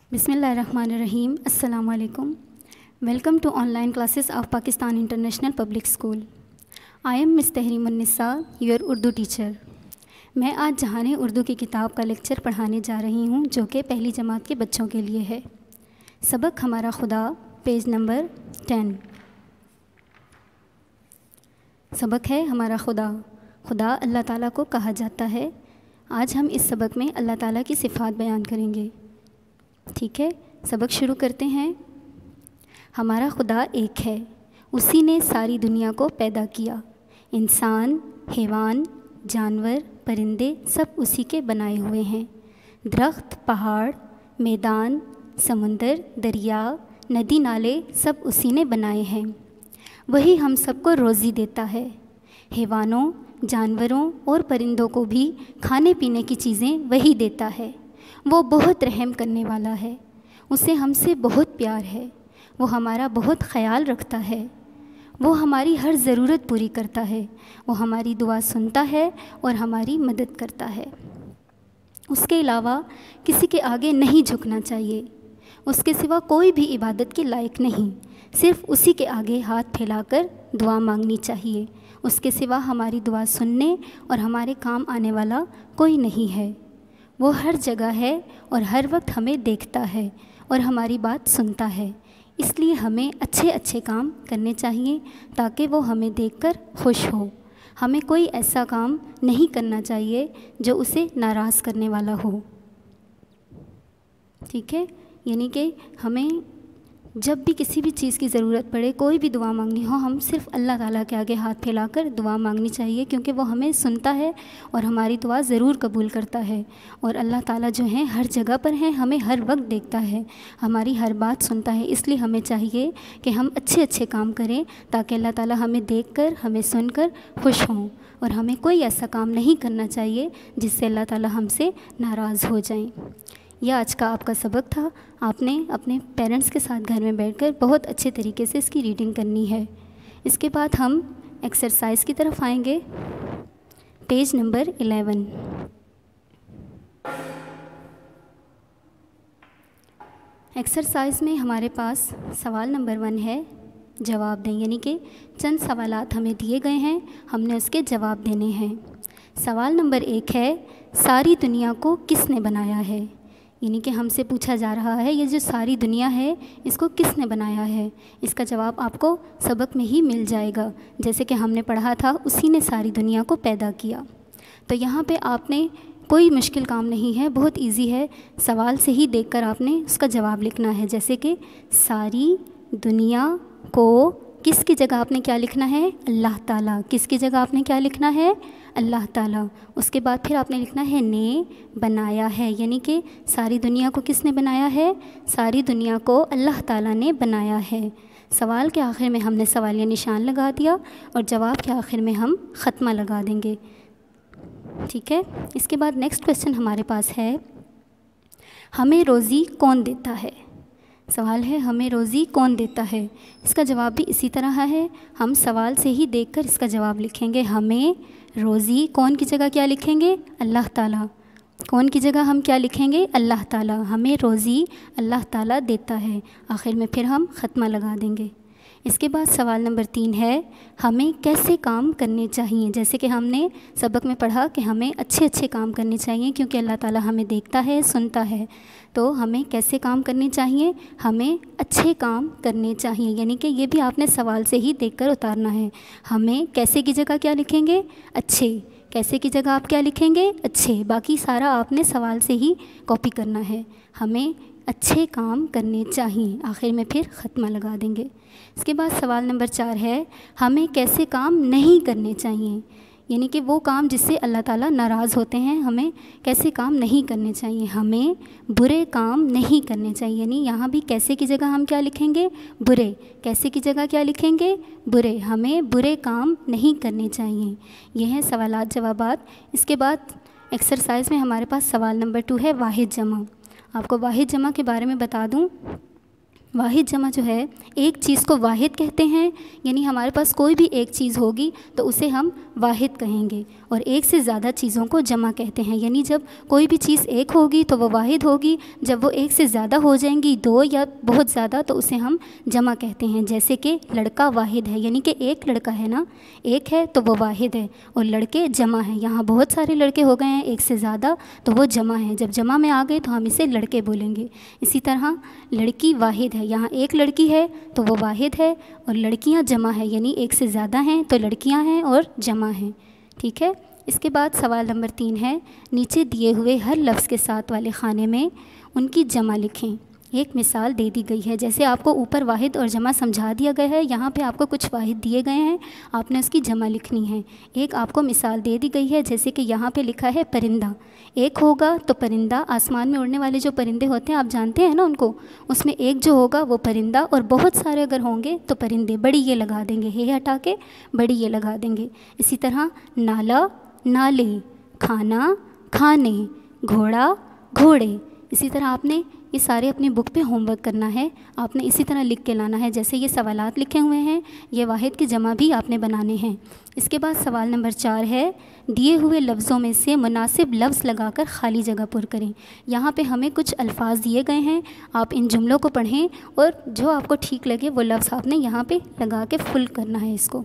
Bismillahirrahmanirrahim. Assalamu alaikum. Welcome to online classes of Pakistan International Public School. I am Ms. Tehreemun Nisa, your Urdu teacher. میں آج جہان اردو کی کتاب کا lecture پڑھانے جا رہی ہوں جو کہ پہلی جماعت کے بچوں کے لیے ہے. سبق ہمارا خدا پیج نمبر 10. سبق ہے ہمارا خدا. خدا اللہ تعالیٰ کو کہا جاتا ہے. آج ہم اس سبق میں اللہ تعالیٰ کی صفات بیان کریں گے. ٹھیک ہے، سبق شروع کرتے ہیں. ہمارا خدا ایک ہے، اسی نے ساری دنیا کو پیدا کیا. انسان، حیوان، جانور، پرندے سب اسی کے بنائے ہوئے ہیں. درخت، پہاڑ، میدان، سمندر، دریا، ندی، نالے سب اسی نے بنائے ہیں. وہی ہم سب کو روزی دیتا ہے. حیوانوں، جانوروں اور پرندوں کو بھی کھانے پینے کی چیزیں وہی دیتا ہے. وہ بہت رحم کرنے والا ہے. اسے ہم سے بہت پیار ہے. وہ ہمارا بہت خیال رکھتا ہے. وہ ہماری ہر ضرورت پوری کرتا ہے. وہ ہماری دعا سنتا ہے اور ہماری مدد کرتا ہے. اس کے علاوہ کسی کے آگے نہیں جھکنا چاہیے. اس کے سوا کوئی بھی عبادت کے لائق نہیں. صرف اسی کے آگے ہاتھ پھیلا کر دعا مانگنی چاہیے. اس کے سوا ہماری دعا سننے اور ہمارے کام آنے والا کوئی نہیں ہے. وہ ہر جگہ ہے اور ہر وقت ہمیں دیکھتا ہے اور ہماری بات سنتا ہے. اس لیے ہمیں اچھے اچھے کام کرنے چاہیے تاکہ وہ ہمیں دیکھ کر خوش ہو. ہمیں کوئی ایسا کام نہیں کرنا چاہیے جو اسے ناراض کرنے والا ہو. ٹھیک ہے، یعنی کہ ہمیں جب بھی کسی بھی چیز کی ضرورت پڑے، کوئی بھی دعا مانگنی ہو، ہم صرف اللہ تعالیٰ کے آگے ہاتھ پھیلا کر دعا مانگنی چاہیے کیونکہ وہ ہمیں سنتا ہے اور ہماری دعا ضرور قبول کرتا ہے. اور اللہ تعالیٰ جو ہیں ہر جگہ پر ہیں، ہمیں ہر وقت دیکھتا ہے، ہماری ہر بات سنتا ہے. اس لیے ہمیں چاہیے کہ ہم اچھے اچھے کام کریں تاکہ اللہ تعالیٰ ہمیں دیکھ کر، ہمیں سن کر خوش ہوں. اور ہمیں کوئی ایسا کام نہیں کرنا چاہیے جس سے اللہ تعالیٰ ہم سے ناراض ہو جائیں. یہ آج کا آپ کا سبق تھا. آپ نے اپنے پیرنٹس کے ساتھ گھر میں بیٹھ کر بہت اچھے طریقے سے اس کی ریڈنگ کرنی ہے. اس کے بعد ہم ایکسرسائز کی طرف آئیں گے. Page number 11. ایکسرسائز میں ہمارے پاس سوال نمبر 1 ہے، جواب دیں. یعنی کہ چند سوالات ہمیں دیے گئے ہیں، ہم نے اس کے جواب دینے ہیں. سوال نمبر 1 ہے، ساری دنیا کو کس نے بنایا ہے؟ یعنی کہ ہم سے پوچھا جا رہا ہے یہ جو ساری دنیا ہے اس کو کس نے بنایا ہے؟ اس کا جواب آپ کو سبق میں ہی مل جائے گا. جیسے کہ ہم نے پڑھا تھا اسی نے ساری دنیا کو پیدا کیا. تو یہاں پہ آپ نے کوئی مشکل کام نہیں ہے، بہت ایزی ہے. سوال سے ہی دیکھ کر آپ نے اس کا جواب لکھنا ہے. جیسے کہ ساری دنیا کو، کس کی جگہ آپ نے کیا لکھنا ہے؟ اللہ تعالیٰ. کس کی جگہ آپ نے کیا لکھنا ہے؟ اللہ تعالیٰ. اس کے بعد پھر آپ نے لکھنا ہے نے بنایا ہے. یعنی کہ ساری دنیا کو کس نے بنایا ہے؟ ساری دنیا کو اللہ تعالیٰ نے بنایا ہے. سوال کے آخر میں ہم نے سوالیہ نشان لگا دیا اور جواب کے آخر میں ہم ختمہ لگا دیں گے. ٹھیک ہے، اس کے بعد نیکسٹ کویسچن ہمارے پاس ہے، ہمیں روزی کون دیتا ہے؟ سوال ہے ہمیں روزی کون دیتا ہے؟ اس کا جواب بھی اسی طرح ہے. ہم سوال سے ہی دیکھ کر اس کا جواب لکھیں گے. ہمیں روزی کون کی جگہ کیا لکھیں گے؟ اللہ تعالیٰ. کون کی جگہ ہم کیا لکھیں گے؟ اللہ تعالیٰ. ہمیں روزی اللہ تعالیٰ دیتا ہے. آخر میں پھر ہم ختمہ لگا دیں گے. اس کے بعد سوال نمبر 3 ہے، ہمیں کیسے کام کرنے چاہیے؟ جیسے کہ ہم نے سبق میں پڑھا کہ ہمیں اچھے اچھے کام کرنے چاہیے کیونکہ اللہ تعالیٰ ہمیں دیکھتا ہے، سنتا ہے. تو ہمیں کیسے کام کرنے چاہیے؟ ہمیں اچھے کام کرنے چاہیے. یعنی کہ یہ بھی آپ نے سوال سے ہی دیکھ کر اتارنا ہے. ہمیں کیسے کی جگہ کیا لکھیں گے؟ اچھے. کیسے کی جگہ آپ کیا لکھیں گے؟ اچھے. باقی سارا آپ نے سوال سے ہی کاپی کرنا ہے. ہمیں اچھے کام کرنے چاہیے. آخر میں پھر ختمہ لگا دیں گے. اس کے بعد سوال نمبر 4 ہے، ہمیں کیسے کام نہیں کرنے چاہیے؟ یعنی کہ وہ کام جس سے اللہ تعالیٰ ناراض ہوتے ہیں، ہمیں کیسے کام نہیں کرنے چاہیے؟ ہمیں برے کام نہیں کرنے چاہیے. یعنی یہاں بھی کیسے کی جگہ ہم کیا لکھیں گے؟ برے. کیسے کی جگہ کیا لکھیں گے؟ برے. ہمیں برے کام نہیں کرنے چاہیے. یہ ہیں سوالات جوابات. اس کے بعد ایکسرسائز میں ہمارے پاس سوال نمبر 2 ہے، واحد جمع. آپ کو واحد جمع کے بارے میں بتا دوں. واحد جمع جو ہے ایک چیز کو واحد کہتے ہیں، یعنی ہمارے پاس کوئی بھی ایک چیز ہوگی تو اسے ہم واحد کہیں گے، اور ایک سے زیادہ چیزوں کو جمع کہتے ہیں، یعنی جب کوئی بھی چیز ایک ہوگی تو وہ واحد ہوگی، جب وہ ایک سے زیادہ ہو جائیں گی، دو یا بہت زیادہ، تو اسے ہم جمع کہتے ہیں۔ جیسے کہ لڑکا واحد ہے، یعنی کہ ایک لڑکا ہے نا، ایک ہے تو وہ واحد ہے، اور لڑکے جمع ہیں، یہاں بہت سارے لڑکے ہو گئے ہیں ایک سے زیادہ تو وہ جمع ہیں، جب جمع میں آ گئے تو ہم اسے لڑکے بولیں گے۔ اسی طرح لڑکی واحد ہے، یہاں ایک لڑکی ہے تو وہ واحد ہے، اور لڑکیاں جمع ہے، یعنی ایک سے زیادہ ہیں تو لڑکیاں ہیں اور جمع ہیں، ٹھیک ہے۔ اس کے بعد سوال نمبر 3 ہے، نیچے دیے ہوئے ہر لفظ کے ساتھ والے خانے میں ان کی جمع لکھیں۔ ایک مثال دے دی گئی ہے، جیسے آپ کو اوپر واحد اور جمع سمجھا دیا گیا ہے، یہاں پہ آپ کو کچھ واحد دیے گئے ہیں، آپ نے اس کی جمع لکھنی ہے۔ ایک آپ کو مثال دے دی گئی ہے، جیسے کہ یہاں پہ لکھا ہے پرندہ، ایک ہوگا تو پرندہ، آسمان میں اڑنے والے جو پرندے ہوتے ہیں آپ جانتے ہیں نا ان کو، اس میں ایک جو ہوگا وہ پرندہ، اور بہت سارے اگر ہوں گے تو پرندے، بڑی یہ لگا دیں گے، ہے ہٹا کے بڑی یہ لگا دیں گے۔ اسی طرح نالا نالے، کھانا کھانے، گھوڑا گھوڑے۔ اسی طرح آپ نے یہ سارے اپنی بک پہ ہوم ورک کرنا ہے، آپ نے اسی طرح لکھ کے لانا ہے، جیسے یہ سوالات لکھے ہوئے ہیں، یہ واحد کی جمع بھی آپ نے بنانے ہیں۔ اس کے بعد سوال نمبر 4 ہے، دیے ہوئے لفظوں میں سے مناسب لفظ لگا کر خالی جگہ پر کریں۔ یہاں پہ ہمیں کچھ الفاظ دیے گئے ہیں، آپ ان جملوں کو پڑھیں اور جو آپ کو ٹھیک لگے وہ لفظ آپ نے یہاں پہ لگا کے فل کرنا ہے اس کو۔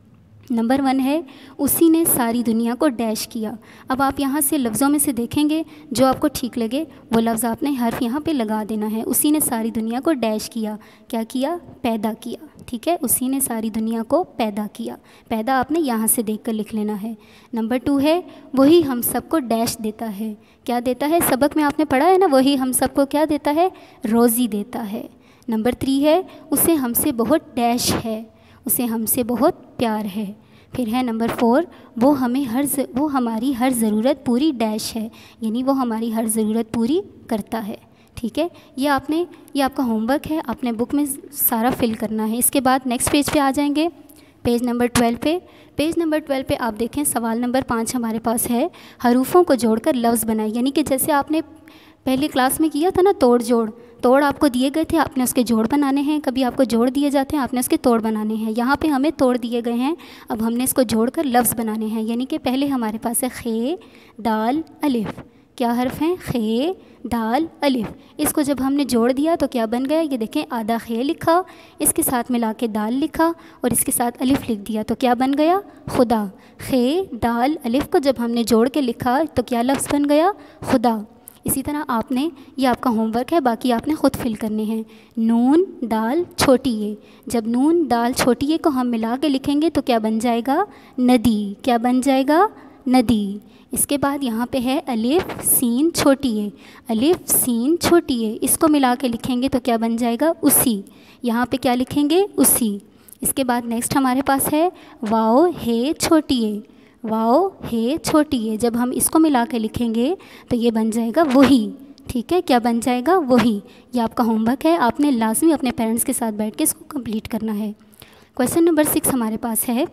نمبر 1 ہے، اسی نے ساری دنیا کو ڈیش کیا۔ اب آپ یہاں سے لفظوں میں سے دیکھیں گے، جو آپ کو ٹھیک لگے وہ لفظ آپ نے حرف یہاں پہ لگا دینا ہے۔ اسی نے ساری دنیا کو ڈیش کیا، کیا کیا؟ پیدا کیا، ٹھیک ہے، اسی نے ساری دنیا کو پیدا کیا، پیدا آپ نے یہاں سے دیکھ کر لکھ لینا ہے۔ نمبر 2 ہے، وہی ہم سب کو ڈیش دیتا ہے۔ کیا دیتا ہے؟ سبق میں آپ نے پڑھا ہے نا، وہی ہم سب کو کیا دیتا ہے؟ روزی دیتا ہے۔ نمبر 3 ہے، اسے ہم سے بہت ڈیش ہے، اسے ہم سے بہت پیار ہے۔ پھر ہے نمبر 4، وہ ہماری ہر ضرورت پوری ڈیش ہے، یعنی وہ ہماری ہر ضرورت پوری کرتا ہے، ٹھیک ہے۔ یہ آپ کا ہوم ورک ہے، آپ نے بک میں سارا فل کرنا ہے۔ اس کے بعد نیکسٹ پیج پہ آ جائیں گے، پیج نمبر 12 پہ۔ پیج نمبر 12 پہ آپ دیکھیں سوال نمبر 5 ہمارے پاس ہے، حروفوں کو جوڑ کر لفظ بنائے، یعنی کہ جیسے آپ نے پہلی کلاس میں کیا تھا نا توڑ جوڑ، توڑ آپ کو دیے گئے تھے، آپ نے اس کے جوڑ بنانے ہیں، کبھی آپ کو جوڑ دیے جاتے ہیں، آپ نے اس کے توڑ بنانے ہیں۔ یہاں پہ ہمیں توڑ دیے گئے ہیں، اب ہم نے اس کو جوڑ کر لفظ بنانے ہیں، یعنی کہ پہلے ہمارے پاس ہے خے دال الف۔ کیا حرف ہیں؟ خے دال الف۔ اس کو جب ہم نے جوڑ دیا تو کیا بن گیا؟ یہ دیکھیں، آدھا خے لکھا، اس کے ساتھ ملا کے دال لکھا اور اس کے ساتھ الف لکھ دیا، تو کیا بن گیا؟ خدا۔ خے دال الف کو جب ہم نے جوڑ کے لکھا تو کیا لفظ بن گیا؟ خدا۔ اسی طرح آپ نے، یہ آپ کا ہوم ورک ہے، باقی آپ نے خود فل کرنے ہیں۔ نون دال چھوٹی اے، جب نون دال چھوٹی اے کو ہم ملا کے لکھیں گے تو کیا بن جائے گا؟ ندی۔ کیا بن جائے گا؟ ندی۔ اس کے بعد یہاں پہ ہے الف سین چھوٹی اے، الف سین چھوٹی اے، اس کو ملا کے لکھیں گے تو کیا بن جائے گا؟ اسی۔ یہاں پہ کیا لکھیں گے؟ اسی۔ اس کے بعد نیکسٹ ہمارے پاس ہے واؤ ہے چھوٹی اے، واؤ ہے چھوٹی ہے، جب ہم اس کو ملا کے لکھیں گے تو یہ بن جائے گا وہی، ٹھیک ہے۔ کیا بن جائے گا؟ وہی۔ یہ آپ کا ہوم ورک ہے، آپ نے لازمی اپنے پیرنٹس کے ساتھ بیٹھ کے اس کو کمپلیٹ کرنا ہے۔ کویسچن نمبر 6 ہمارے پاس ہے،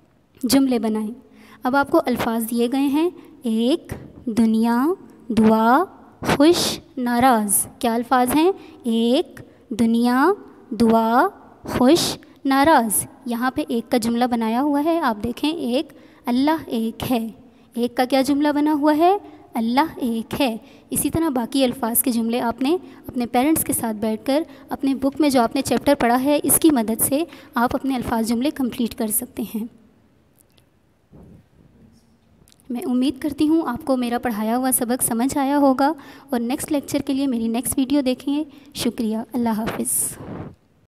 جملے بنائیں۔ اب آپ کو الفاظ دیے گئے ہیں، ایک، دنیا، دعا، خوش، ناراض۔ کیا الفاظ ہیں؟ ایک، دنیا، دعا، خوش، ناراض۔ یہاں پہ ایک کا جملہ بنایا ہوا ہے، آپ دیکھیں، ایک، اللہ ایک ہے، ایک کا کیا جملہ بنا ہوا ہے؟ اللہ ایک ہے۔ اسی طرح باقی الفاظ کے جملے آپ نے اپنے پیرنٹس کے ساتھ بیٹھ کر اپنے بک میں جو آپ نے چیپٹر پڑھا ہے اس کی مدد سے آپ اپنے الفاظ جملے کمپلیٹ کر سکتے ہیں۔ میں امید کرتی ہوں آپ کو میرا پڑھایا ہوا سبق سمجھ آیا ہوگا، اور نیکسٹ لیکچر کے لیے میری نیکسٹ ویڈیو دیکھیں۔ شکریہ، اللہ حافظ۔